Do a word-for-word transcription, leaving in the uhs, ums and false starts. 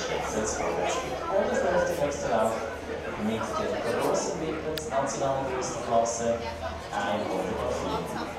Schritt soll es vorwärts gehen. Und es läuft im nächsten Lauf mit der großen Mittelnationalen Klasse hundertvier.